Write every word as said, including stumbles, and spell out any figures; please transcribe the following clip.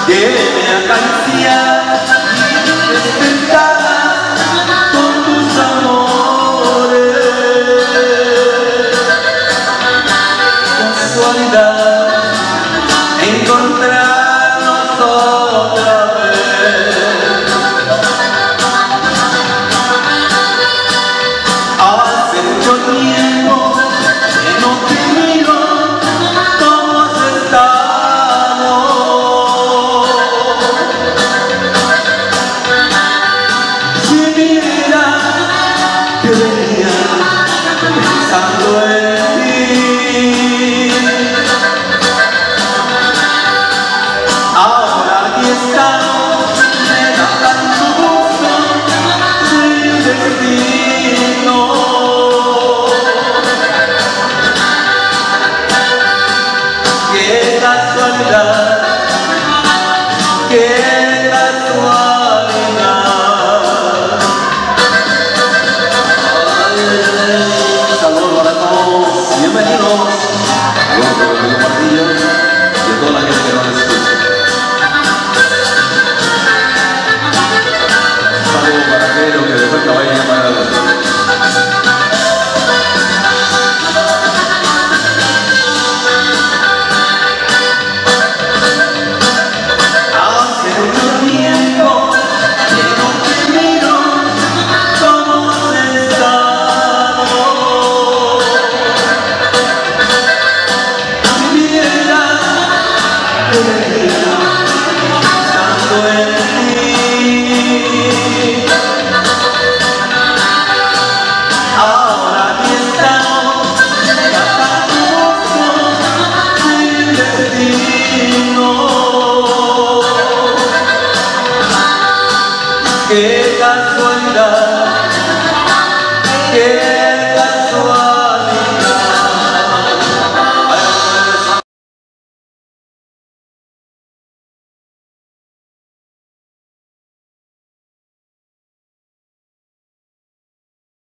que me acaricia y despertaba con tus amores. Casualidad encontrarnos otra vez. Hace mucho tiempo que no te miro. ¿Cómo has estado? Si mira que venía pensando en ti. Ahora aquí estamos, me da tanto gusto sin destino. Qué casualidad, qué casualidad. Ay, saludos para todos, bienvenidos a los Rodrigo Martillo y a toda la gente que nos escucha. Saludos para aquellos que después que vayan a parar los pensando en ti. Ahora aquí estamos, sin destino. Qué casualidad.